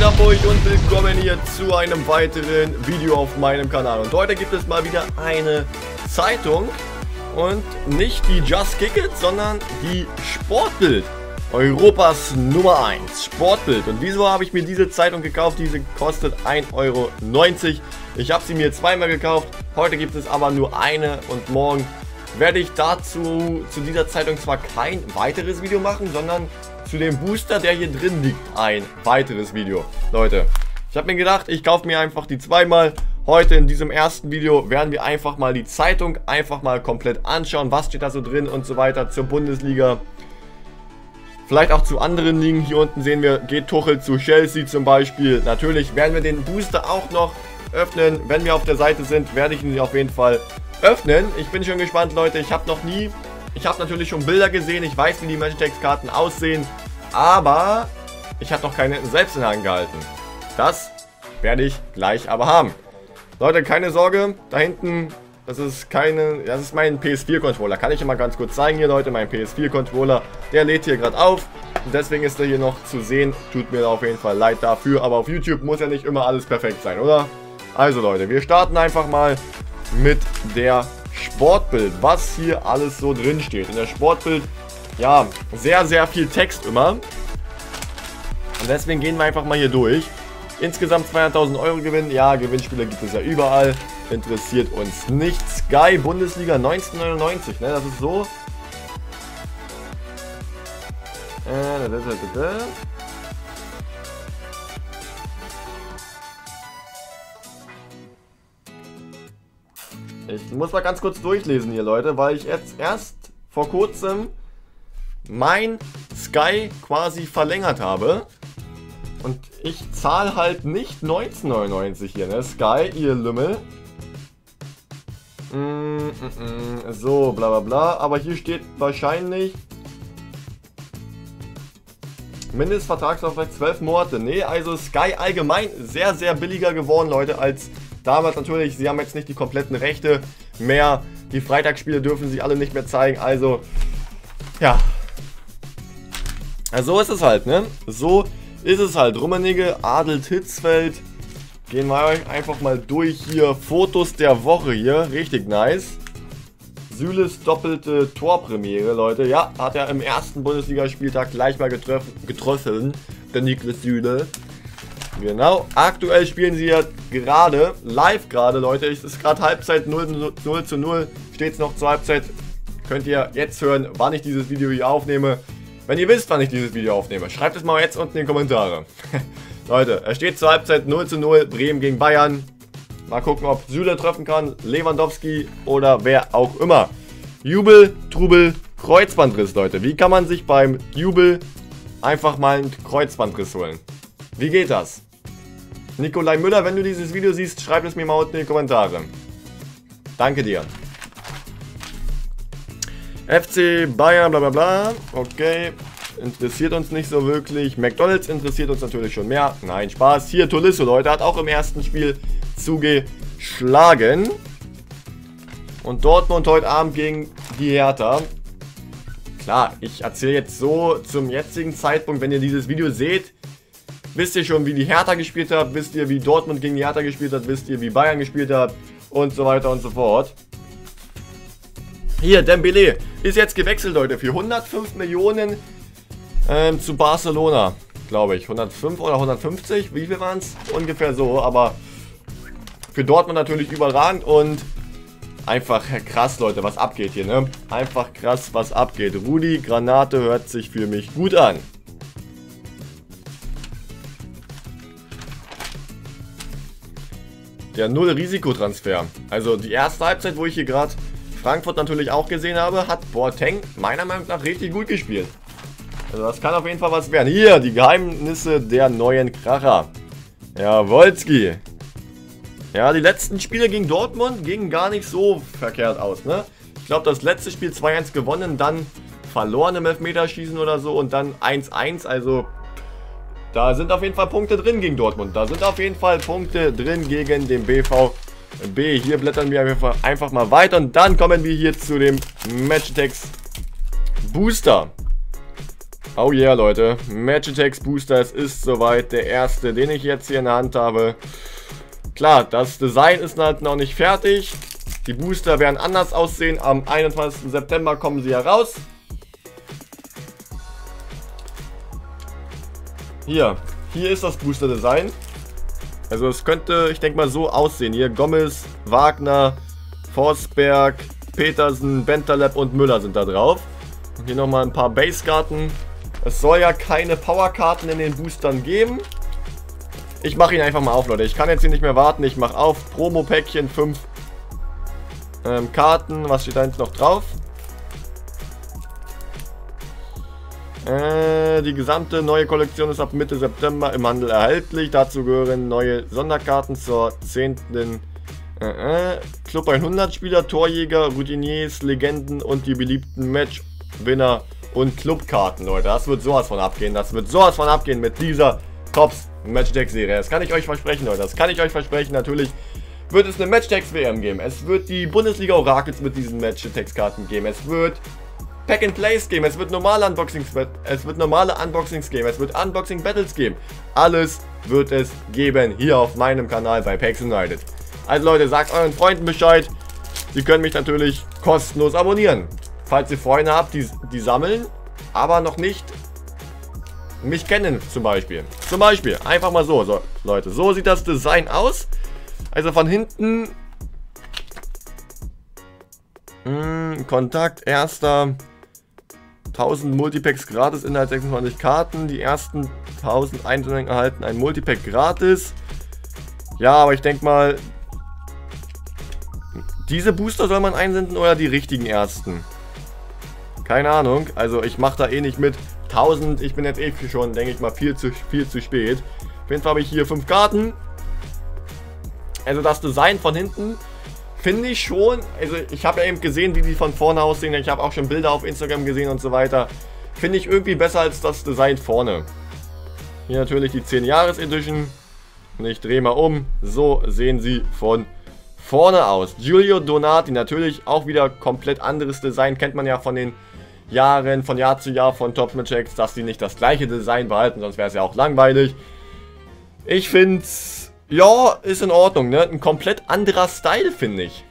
geht ab euch und willkommen hier zu einem weiteren Video auf meinem Kanal. Und heute gibt es mal wieder eine Zeitung und nicht die Just Kick It, sondern die Sportbild. Europas Nummer 1 Sportbild. Und wieso habe ich mir diese Zeitung gekauft? Diese kostet 1,90 Euro. Ich habe sie mir zweimal gekauft. Heute gibt es aber nur eine und morgen werde ich dazu zu dieser Zeitung zwar kein weiteres Video machen, sondern zu dem Booster, der hier drin liegt, ein weiteres Video. Leute, ich habe mir gedacht, ich kaufe mir einfach die zweimal. Heute in diesem ersten Video werden wir einfach mal die Zeitung einfach mal komplett anschauen. Was steht da so drin und so weiter zur Bundesliga. Vielleicht auch zu anderen Ligen. Hier unten sehen wir, geht Tuchel zu Chelsea zum Beispiel. Natürlich werden wir den Booster auch noch öffnen. Wenn wir auf der Seite sind, werde ich ihn auf jeden Fall öffnen. Ich bin schon gespannt, Leute. Ich habe natürlich schon Bilder gesehen. Ich weiß, wie die Magitex-Karten aussehen. Aber ich habe noch keine selbst in der Hand gehalten. Das werde ich gleich aber haben. Leute, keine Sorge. Da hinten, das ist mein PS4-Controller. Kann ich immer ganz kurz zeigen hier, Leute. Mein PS4-Controller, der lädt hier gerade auf. Und deswegen ist er hier noch zu sehen. Tut mir auf jeden Fall leid dafür. Aber auf YouTube muss ja nicht immer alles perfekt sein, oder? Also, Leute, wir starten einfach mal mit der Sportbild, was hier alles so drin steht. In der Sportbild, ja, sehr, sehr viel Text immer. Und deswegen gehen wir einfach mal hier durch. Insgesamt 200.000 Euro Gewinn. Ja, Gewinnspiele gibt es ja überall. Interessiert uns nicht. Sky Bundesliga 1999, ne, das ist so. Ich muss mal ganz kurz durchlesen hier, Leute, weil ich jetzt erst vor kurzem mein Sky quasi verlängert habe. Und ich zahle halt nicht 19,99 hier, ne? Sky, ihr Lümmel. So, bla bla bla. Aber hier steht wahrscheinlich Mindestvertragslaufzeit 12 Monate. Ne, also Sky allgemein sehr, sehr billiger geworden, Leute, als damals natürlich. Sie haben jetzt nicht die kompletten Rechte mehr. Die Freitagsspiele dürfen sie alle nicht mehr zeigen. Also, ja. Also so ist es halt, ne? So ist es halt. Rummenigge, Adelt Hitzfeld. Gehen wir einfach mal durch hier. Fotos der Woche hier. Richtig nice. Süles doppelte Torpremiere, Leute. Ja, hat er im ersten Bundesligaspieltag gleich mal getroffen. Der Niklas Süle. Genau. Aktuell spielen sie ja gerade, live gerade, Leute. Es ist gerade Halbzeit 0:0. Steht es noch zur Halbzeit. Könnt ihr jetzt hören, wann ich dieses Video hier aufnehme. Wenn ihr wisst, wann ich dieses Video aufnehme, schreibt es mal jetzt unten in die Kommentare. Leute, es steht zur Halbzeit 0:0, Bremen gegen Bayern. Mal gucken, ob Süle treffen kann, Lewandowski oder wer auch immer. Jubel, Trubel, Kreuzbandriss, Leute. Wie kann man sich beim Jubel einfach mal einen Kreuzbandriss holen? Wie geht das? Nikolai Müller, wenn du dieses Video siehst, schreib es mir mal unten in die Kommentare. Danke dir. FC Bayern, bla bla bla. Okay. Interessiert uns nicht so wirklich. McDonald's interessiert uns natürlich schon mehr. Nein, Spaß. Hier Tolisso, Leute, hat auch im ersten Spiel zugeschlagen. Und Dortmund heute Abend gegen die Hertha. Klar, ich erzähle jetzt so zum jetzigen Zeitpunkt, wenn ihr dieses Video seht, wisst ihr schon, wie die Hertha gespielt hat, wisst ihr, wie Dortmund gegen die Hertha gespielt hat, wisst ihr, wie Bayern gespielt hat und so weiter und so fort. Hier, Dembélé ist jetzt gewechselt, Leute, für 105 Millionen zu Barcelona, glaube ich. 105 oder 150, wie viel waren es? Ungefähr so, aber für Dortmund natürlich überragend und einfach krass, Leute, was abgeht hier, ne? Einfach krass, was abgeht. Rudi Granate hört sich für mich gut an. Der Null-Risikotransfer. Also die erste Halbzeit, wo ich hier gerade Frankfurt natürlich auch gesehen habe, hat Boateng meiner Meinung nach richtig gut gespielt. Also das kann auf jeden Fall was werden. Hier, die Geheimnisse der neuen Kracher. Ja, Wolski. Ja, die letzten Spiele gegen Dortmund gingen gar nicht so verkehrt aus, ne? Ich glaube, das letzte Spiel 2:1 gewonnen, dann verloren im Elfmeterschießen oder so und dann 1:1, also da sind auf jeden Fall Punkte drin gegen Dortmund. Da sind auf jeden Fall Punkte drin gegen den BVB. Hier blättern wir einfach mal weiter und dann kommen wir hier zu dem Magitex Booster. Oh yeah, Leute. Magitex Booster, es ist soweit der erste, den ich jetzt hier in der Hand habe. Klar, das Design ist halt noch nicht fertig. Die Booster werden anders aussehen. Am 21. September kommen sie heraus. Hier ist das Booster-Design. Also es könnte, ich denke mal, so aussehen. Hier Gomez, Wagner, Forsberg, Petersen, Bentaleb und Müller sind da drauf. Und hier nochmal ein paar Base-Karten. Es soll ja keine Power-Karten in den Boostern geben. Ich mache ihn einfach mal auf, Leute. Ich kann jetzt hier nicht mehr warten. Ich mache auf. Promo-Päckchen, 5 Karten. Was steht da jetzt noch drauf? Die gesamte neue Kollektion ist ab Mitte September im Handel erhältlich. Dazu gehören neue Sonderkarten zur 10. Club 100 Spieler, Torjäger, Routiniers, Legenden und die beliebten Matchwinner und Clubkarten, Leute. Das wird sowas von abgehen. Das wird sowas von abgehen mit dieser Tops Matchdeck-Serie. Das kann ich euch versprechen, Leute. Das kann ich euch versprechen. Natürlich wird es eine Matchdex-WM geben. Es wird die Bundesliga-Orakels mit diesen Matchdex-Karten geben. Es wird Pack-and-Plays geben. Es wird normale Unboxings geben. Es wird Unboxing-Battles geben. Alles wird es geben hier auf meinem Kanal bei PAX United. Also Leute, sagt euren Freunden Bescheid. Sie können mich natürlich kostenlos abonnieren. Falls ihr Freunde habt, die sammeln, aber noch nicht mich kennen zum Beispiel. Einfach mal so. So, Leute, so sieht das Design aus. Also von hinten. Kontakt, erster. 1000 Multipacks gratis, Inhalt 26 Karten. Die ersten 1000 Einsendungen erhalten ein Multipack gratis. Ja, aber ich denke mal, diese Booster soll man einsenden oder die richtigen ersten? Keine Ahnung. Also ich mache da eh nicht mit. 1000, ich bin jetzt eh schon, denke ich mal, viel zu spät. Auf jeden Fall habe ich hier 5 Karten. Also das Design von hinten finde ich schon, also ich habe ja eben gesehen, wie die von vorne aussehen. Ich habe auch schon Bilder auf Instagram gesehen und so weiter. Finde ich irgendwie besser als das Design vorne. Hier natürlich die 10-Jahres-Edition. Und ich drehe mal um. So sehen sie von vorne aus. Giulio Donati, natürlich auch wieder komplett anderes Design. Kennt man ja von den Jahren, von Jahr zu Jahr von Top Match-X, dass sie nicht das gleiche Design behalten, sonst wäre es ja auch langweilig. Ich finde es, ja, ist in Ordnung, ne? Ein komplett anderer Style, finde ich.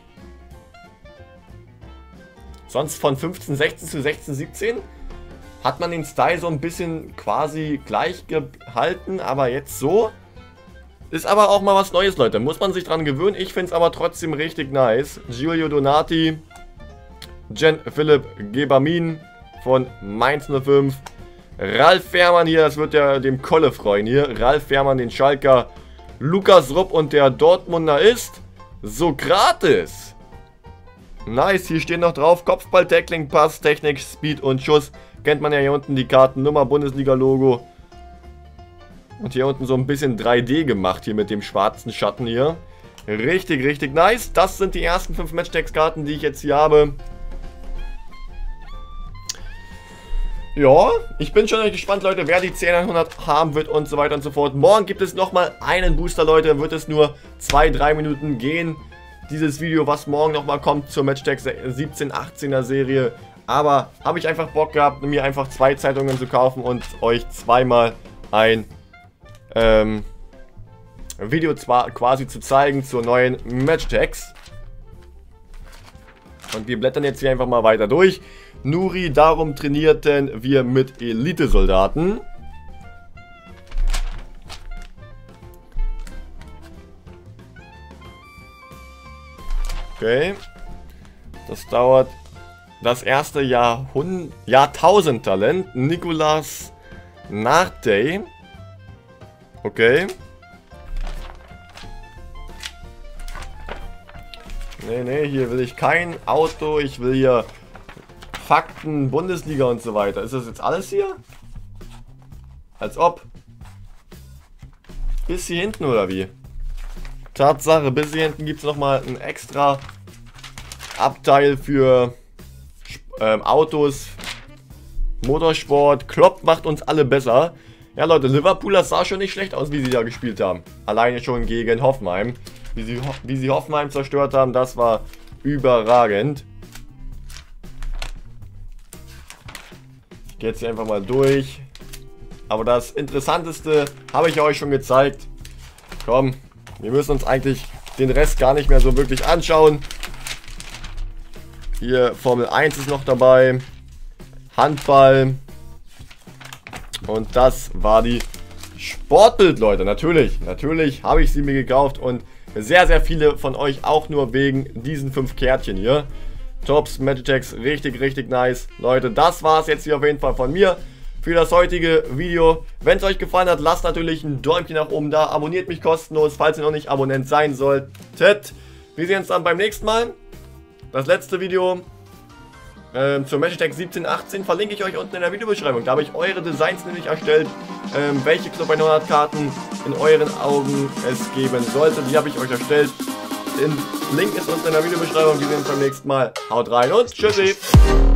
Sonst von 15, 16 zu 16, 17 hat man den Style so ein bisschen quasi gleich gehalten, aber jetzt so. Ist aber auch mal was Neues, Leute. Muss man sich dran gewöhnen. Ich finde es aber trotzdem richtig nice. Giulio Donati, Jan-Philipp Gebamin von Mainz 05. Ralf Fährmann hier, das wird ja dem Kolle freuen hier. Ralf Fährmann, den Schalker. Lukas Rupp und der Dortmunder ist Sokrates. Nice, hier stehen noch drauf Kopfball, Tackling, Pass, Technik, Speed und Schuss. Kennt man ja hier unten die Kartennummer, Bundesliga-Logo. Und hier unten so ein bisschen 3D gemacht hier mit dem schwarzen Schatten hier. Richtig, richtig nice. Das sind die ersten 5 Matchdex-Karten, die ich jetzt hier habe. Ja, ich bin schon gespannt, Leute, wer die 10-100 haben wird und so weiter und so fort. Morgen gibt es nochmal einen Booster, Leute. Wird es nur 2-3 Minuten gehen. Dieses Video, was morgen nochmal kommt zur Matchdex 17-18er Serie. Aber habe ich einfach Bock gehabt, mir einfach 2 Zeitungen zu kaufen und euch zweimal ein Video quasi zu zeigen zur neuen Matchdex. Und wir blättern jetzt hier einfach mal weiter durch. Nuri, darum trainierten wir mit Elite-Soldaten. Okay. Das dauert das erste Jahrtausendtalent. Nicolas Nartey. Okay. Nee, hier will ich kein Auto. Ich will hier Fakten, Bundesliga und so weiter. Ist das jetzt alles hier? Als ob. Bis hier hinten oder wie? Tatsache, bis hier hinten gibt es nochmal ein extra Abteil für Autos, Motorsport. Klopp macht uns alle besser. Ja Leute, Liverpool, das sah schon nicht schlecht aus, wie sie da gespielt haben. Alleine schon gegen Hoffenheim. Wie sie Hoffenheim zerstört haben, das war überragend. Ich gehe jetzt hier einfach mal durch. Aber das Interessanteste habe ich euch schon gezeigt. Komm, wir müssen uns eigentlich den Rest gar nicht mehr so wirklich anschauen. Hier Formel 1 ist noch dabei. Handball. Und das war die Sportbild, Leute. Natürlich habe ich sie mir gekauft. Und sehr, sehr viele von euch auch nur wegen diesen 5 Kärtchen hier. Tops, Magitex, richtig nice. Leute, das war es jetzt hier auf jeden Fall von mir für das heutige Video. Wenn es euch gefallen hat, lasst natürlich ein Däumchen nach oben da. Abonniert mich kostenlos, falls ihr noch nicht Abonnent sein solltet. Wir sehen uns dann beim nächsten Mal. Das letzte Video zur Magitex 1718 verlinke ich euch unten in der Videobeschreibung. Da habe ich eure Designs nämlich erstellt, welche Club 100 Karten in euren Augen es geben sollte. Die habe ich euch erstellt. Der Link ist unten in der Videobeschreibung. Wir sehen uns beim nächsten Mal. Haut rein und tschüssi!